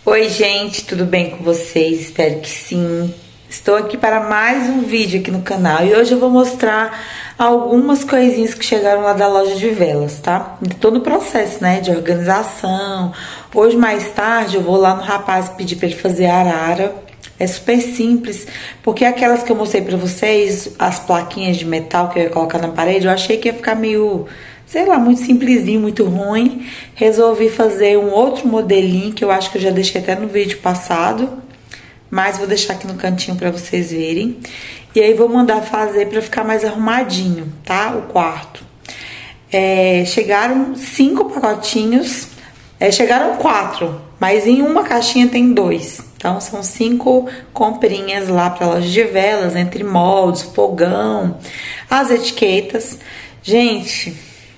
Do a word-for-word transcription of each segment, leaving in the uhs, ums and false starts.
Oi gente, tudo bem com vocês? Espero que sim. Estou aqui para mais um vídeo aqui no canal e hoje eu vou mostrar algumas coisinhas que chegaram lá da loja de velas, tá? De todo o processo, né, de organização. Hoje mais tarde eu vou lá no rapaz pedir para ele fazer a arara. É super simples, porque aquelas que eu mostrei pra vocês, as plaquinhas de metal que eu ia colocar na parede, eu achei que ia ficar meio, sei lá, muito simplesinho, muito ruim. Resolvi fazer um outro modelinho, que eu acho que eu já deixei até no vídeo passado, mas vou deixar aqui no cantinho pra vocês verem. E aí vou mandar fazer pra ficar mais arrumadinho, tá? O quarto. É, chegaram cinco pacotinhos, é, chegaram quatro, mas em uma caixinha tem dois. Então, são cinco comprinhas lá pra loja de velas, entre moldes, fogão, as etiquetas. Gente,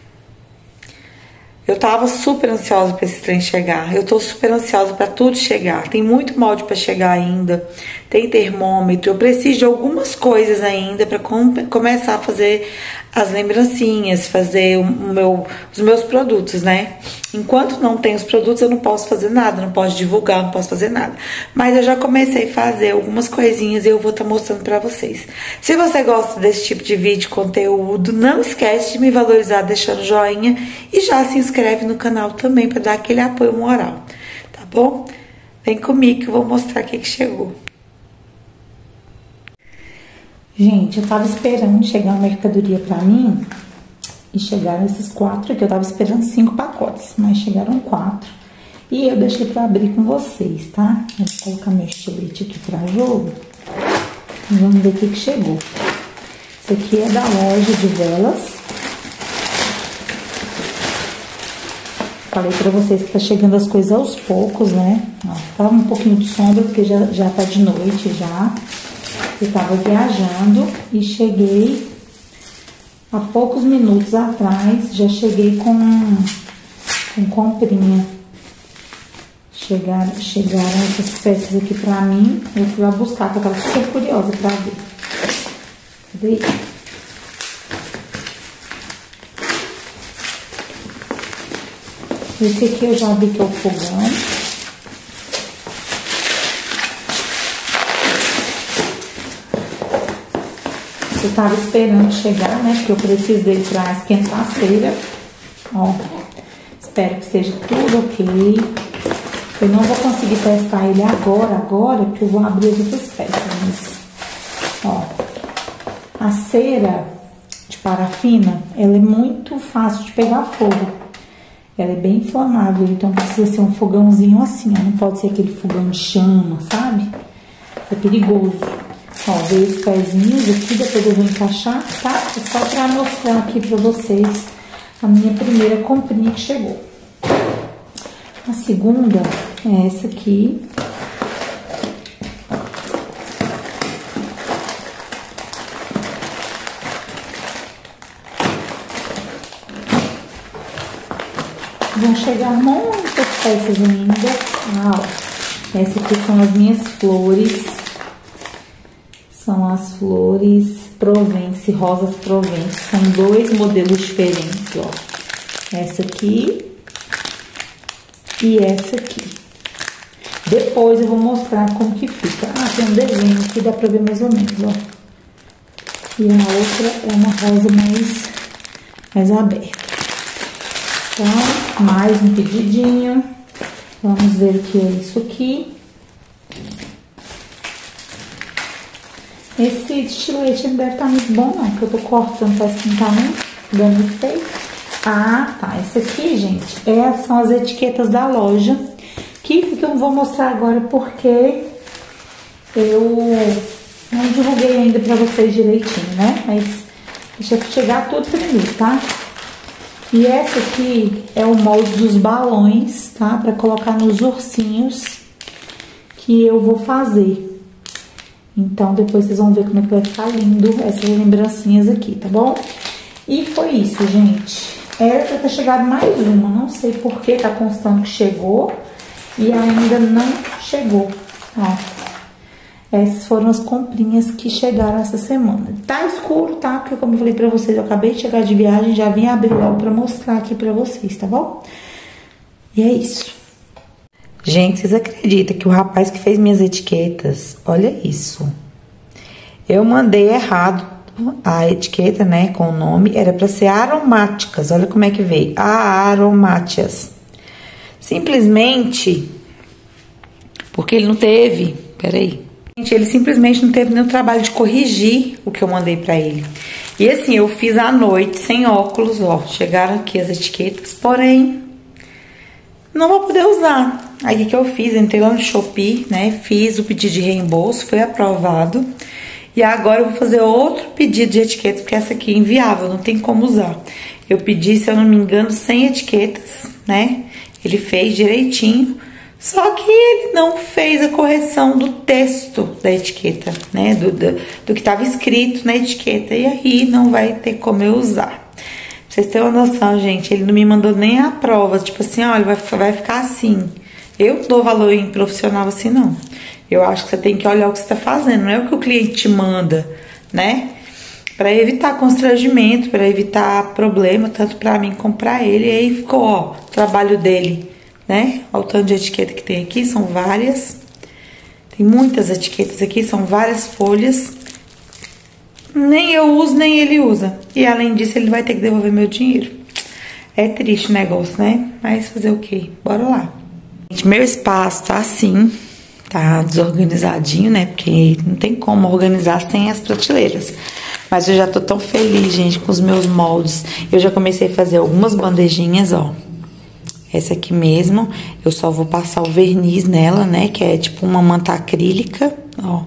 eu tava super ansiosa pra esse trem chegar. Eu tô super ansiosa pra tudo chegar. Tem muito molde pra chegar ainda. Tem termômetro. Eu preciso de algumas coisas ainda pra com começar a fazer as lembrancinhas, fazer o meu, os meus produtos, né? Enquanto não tem os produtos, eu não posso fazer nada, não posso divulgar, não posso fazer nada. Mas eu já comecei a fazer algumas coisinhas e eu vou estar mostrando pra vocês. Se você gosta desse tipo de vídeo, conteúdo, não esquece de me valorizar deixando joinha e já se inscreve no canal também pra dar aquele apoio moral, tá bom? Vem comigo que eu vou mostrar o que que chegou. Gente, eu tava esperando chegar uma mercadoria pra mim e chegaram esses quatro aqui. Eu tava esperando cinco pacotes, mas chegaram quatro. E eu deixei pra abrir com vocês, tá? Eu vou colocar meu estilete aqui pra jogo e vamos ver o que que chegou. Esse aqui é da loja de velas. Falei pra vocês que tá chegando as coisas aos poucos, né? Ó, tava um pouquinho de sombra porque já, já tá de noite já. Eu tava viajando e cheguei há poucos minutos atrás, já cheguei com, com comprinha. Chegaram, chegaram essas peças aqui pra mim, eu fui lá buscar, porque eu tava super curiosa pra ver. Cadê? Esse aqui eu já vi que é o fogão. Eu tava esperando chegar, né? Porque eu preciso dele pra esquentar a cera. Ó, espero que esteja tudo ok. Eu não vou conseguir testar ele agora, agora, porque eu vou abrir as outras peças. Mas, ó, a cera de parafina, ela é muito fácil de pegar fogo. Ela é bem inflamável, então precisa ser um fogãozinho assim, ó. Não pode ser aquele fogão de chama, sabe? É perigoso. Ó, veio os pezinhos aqui, depois eu vou encaixar, tá? É só pra mostrar aqui pra vocês a minha primeira comprinha que chegou. A segunda é essa aqui. Vão chegar muitas peças ainda. Ah, ó, essa aqui são as minhas flores. São as flores Provence, rosas Provence. São dois modelos diferentes, ó. Essa aqui e essa aqui. Depois eu vou mostrar como que fica. Ah, tem um desenho aqui, dá pra ver mais ou menos, ó. E a outra é uma rosa mais, mais aberta. Então, mais um pedidinho. Vamos ver o que é isso aqui. Esse estilete não deve estar muito bom, não, porque eu tô cortando pra esquentar muito, dando feio. Ah, tá. Esse aqui, gente, é, são as etiquetas da loja, que, que eu não vou mostrar agora porque eu não divulguei ainda pra vocês direitinho, né? Mas deixa chegar tudo primeiro, tá? E essa aqui é o molde dos balões, tá? Pra colocar nos ursinhos que eu vou fazer. Então, depois vocês vão ver como é que vai ficar lindo essas lembrancinhas aqui, tá bom? E foi isso, gente. Era pra ter chegado mais uma, não sei por que tá constando que chegou e ainda não chegou, ó. Essas foram as comprinhas que chegaram essa semana. Tá escuro, tá? Porque como eu falei pra vocês, eu acabei de chegar de viagem, já vim abrir logo pra mostrar aqui pra vocês, tá bom? E é isso. Gente, vocês acreditam que o rapaz que fez minhas etiquetas, olha isso. Eu mandei errado a etiqueta, né, com o nome, era para ser aromáticas. Olha como é que veio, aromátias. Simplesmente porque ele não teve, peraí. Gente, ele simplesmente não teve nenhum trabalho de corrigir o que eu mandei para ele. E assim, eu fiz à noite, sem óculos, ó. Chegaram aqui as etiquetas, porém, não vou poder usar. Aí o que, que eu fiz? Entrei lá no Shopee, né? Fiz o pedido de reembolso, foi aprovado. E agora eu vou fazer outro pedido de etiquetas, porque essa aqui é inviável, não tem como usar. Eu pedi, se eu não me engano, cem etiquetas, né? Ele fez direitinho. Só que ele não fez a correção do texto da etiqueta, né? Do, do, do que estava escrito na etiqueta. E aí não vai ter como eu usar. Pra vocês terem uma noção, gente, ele não me mandou nem a prova. Tipo assim, olha, vai, vai ficar assim. Eu dou valor em profissional assim, não. Eu acho que você tem que olhar o que você tá fazendo. Não é o que o cliente te manda, né? Para evitar constrangimento, para evitar problema, tanto para mim como para ele. E aí ficou, ó, o trabalho dele, né? Olha o tanto de etiqueta que tem aqui, são várias. Tem muitas etiquetas aqui, são várias folhas. Nem eu uso, nem ele usa. E além disso, ele vai ter que devolver meu dinheiro. É triste o negócio, né? Mas fazer o quê? Bora lá. Gente, meu espaço tá assim, tá desorganizadinho, né? Porque não tem como organizar sem as prateleiras. Mas eu já tô tão feliz, gente, com os meus moldes. Eu já comecei a fazer algumas bandejinhas, ó. Essa aqui mesmo, eu só vou passar o verniz nela, né? Que é tipo uma manta acrílica, ó.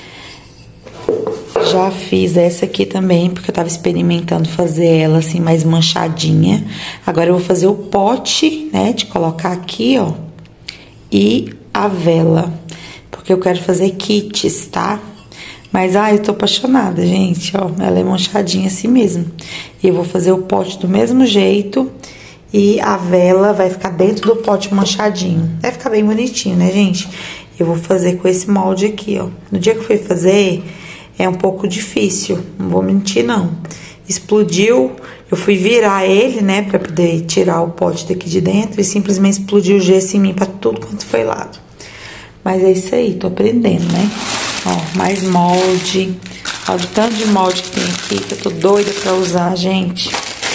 Já fiz essa aqui também, porque eu tava experimentando fazer ela assim, mais manchadinha. Agora eu vou fazer o pote, né? De colocar aqui, ó. E a vela, porque eu quero fazer kits, tá? Mas, ai, eu tô apaixonada, gente, ó. Ela é manchadinha assim mesmo. E eu vou fazer o pote do mesmo jeito. E a vela vai ficar dentro do pote manchadinho. Vai ficar bem bonitinho, né, gente? Eu vou fazer com esse molde aqui, ó. No dia que eu fui fazer, é um pouco difícil. Não vou mentir, não. Explodiu. Eu fui virar ele, né, pra poder tirar o pote daqui de dentro. E simplesmente explodiu o gesso em mim pra tudo quanto foi lado. Mas é isso aí, tô aprendendo, né? Ó, mais molde. Olha o tanto de molde que tem aqui, que eu tô doida pra usar, gente.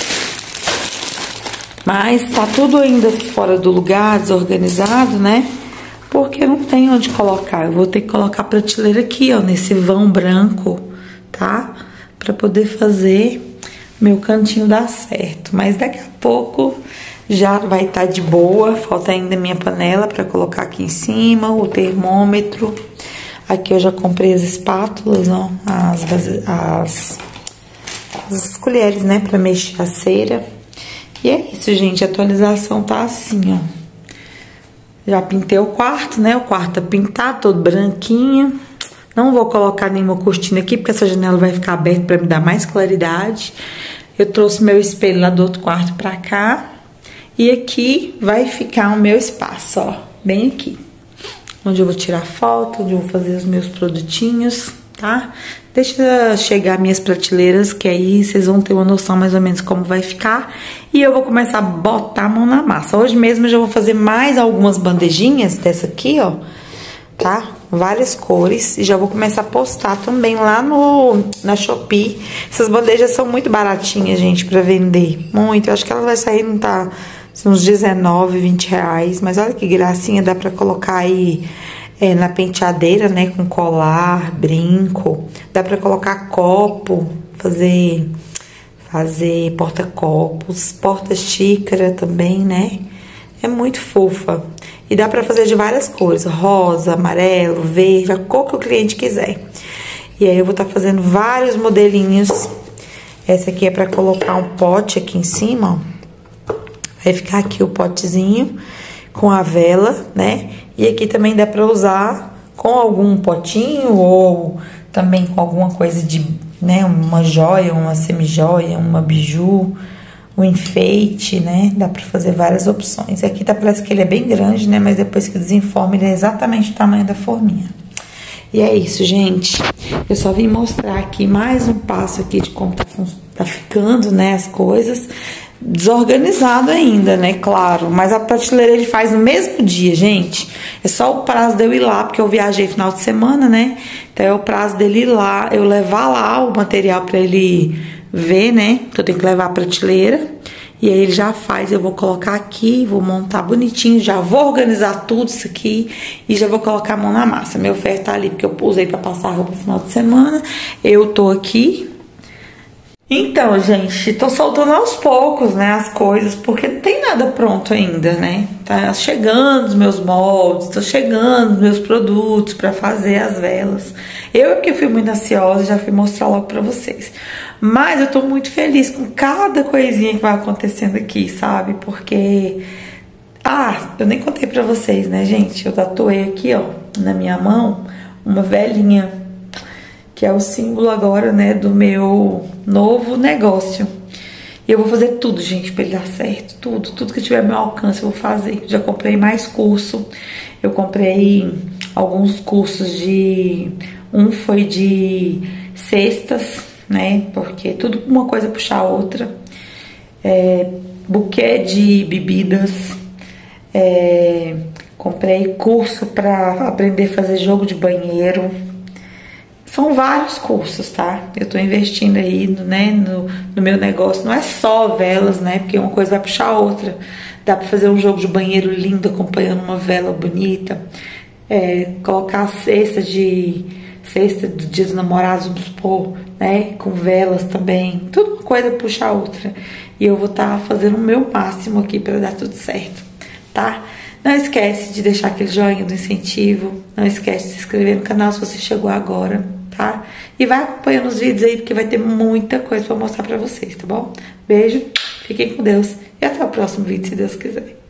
Mas tá tudo ainda fora do lugar, desorganizado, né? Porque não tem onde colocar. Eu vou ter que colocar a prateleira aqui, ó, nesse vão branco, tá? Pra poder fazer meu cantinho dar certo. Mas daqui a pouco já vai estar de boa. Falta ainda minha panela pra colocar aqui em cima, o termômetro. Aqui eu já comprei as espátulas, ó, as, as, as colheres, né, pra mexer a cera. E é isso, gente, a atualização tá assim, ó. Já pintei o quarto, né, o quarto tá pintado, todo branquinho. Não vou colocar nenhuma cortina aqui, porque essa janela vai ficar aberta pra me dar mais claridade. Eu trouxe meu espelho lá do outro quarto pra cá. E aqui vai ficar o meu espaço, ó, bem aqui. Onde eu vou tirar foto, onde eu vou fazer os meus produtinhos, tá? Deixa chegar minhas prateleiras, que aí vocês vão ter uma noção mais ou menos como vai ficar. E eu vou começar a botar a mão na massa. Hoje mesmo eu já vou fazer mais algumas bandejinhas dessa aqui, ó, tá? Várias cores. E já vou começar a postar também lá no, na Shopee. Essas bandejas são muito baratinhas, gente, pra vender. Muito. Eu acho que elas vai sair, não tá, uns dezenove, vinte reais. Mas olha que gracinha, dá pra colocar aí... É, na penteadeira, né, com colar, brinco. Dá pra colocar copo, fazer, fazer porta-copos, porta-xícara também, né? É muito fofa. E dá pra fazer de várias cores, rosa, amarelo, verde, a cor que o cliente quiser. E aí eu vou estar tá fazendo vários modelinhos. Essa aqui é pra colocar um pote aqui em cima, ó. Vai ficar aqui o potezinho com a vela, né? E aqui também dá pra usar com algum potinho ou também com alguma coisa de, né, uma joia, uma semi-joia, uma biju, um enfeite, né? Dá pra fazer várias opções. Aqui tá, parece que ele é bem grande, né? Mas depois que desenforma, ele é exatamente o tamanho da forminha. E é isso, gente. Eu só vim mostrar aqui mais um passo aqui de como tá, tá ficando, né, as coisas. desorganizado ainda, né? Claro. Mas a prateleira ele faz no mesmo dia, gente. É só o prazo de eu ir lá, porque eu viajei final de semana, né? Então é o prazo dele ir lá, eu levar lá o material pra ele ver, né? Então eu tenho que levar a prateleira. E aí ele já faz, eu vou colocar aqui, vou montar bonitinho, já vou organizar tudo isso aqui e já vou colocar a mão na massa. Meu ferro tá ali porque eu usei pra passar a roupa no final de semana. Eu tô aqui. Então, gente, tô soltando aos poucos, né, as coisas, porque não tem nada pronto ainda, né? Tá chegando os meus moldes, tô chegando os meus produtos pra fazer as velas. Eu é que fui muito ansiosa, já fui mostrar logo pra vocês. Mas eu tô muito feliz com cada coisinha que vai acontecendo aqui, sabe? Porque... Ah, eu nem contei pra vocês, né, gente? Eu tatuei aqui, ó, na minha mão, uma velhinha, que é o símbolo agora, né, do meu novo negócio. E eu vou fazer tudo, gente, pra ele dar certo. Tudo, tudo que tiver ao meu alcance eu vou fazer. Já comprei mais curso. Eu comprei alguns cursos de... Um foi de cestas, né, porque tudo uma coisa puxa a outra. É, buquê de bebidas. É, comprei curso pra aprender a fazer jogo de banheiro. São vários cursos, tá? Eu tô investindo aí, né, no, no meu negócio. Não é só velas, né? Porque uma coisa vai puxar a outra. Dá pra fazer um jogo de banheiro lindo acompanhando uma vela bonita. É, colocar cesta de... Cesta do Dia dos Namorados, vamos supor, né? Com velas também. Tudo uma coisa puxa a outra. E eu vou estar tá fazendo o meu máximo aqui pra dar tudo certo, tá? Não esquece de deixar aquele joinha do incentivo. Não esquece de se inscrever no canal se você chegou agora, tá? E vai acompanhando os vídeos aí, porque vai ter muita coisa pra mostrar pra vocês, tá bom? Beijo, fiquem com Deus e até o próximo vídeo, se Deus quiser.